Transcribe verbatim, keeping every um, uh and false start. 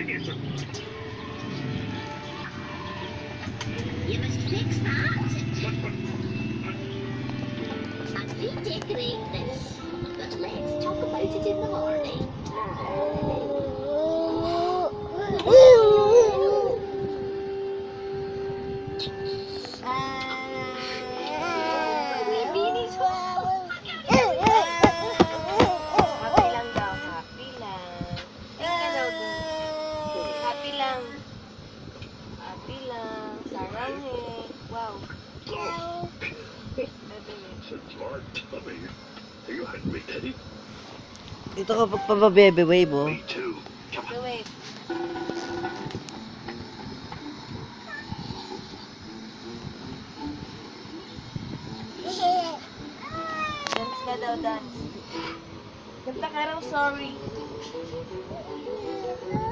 You must fix that and redecorate this. But let's talk about it in the morning. Dito ka pagpapabebe wave oh. Wave. Dance ka daw, dance. Kanta ka raw, sorry.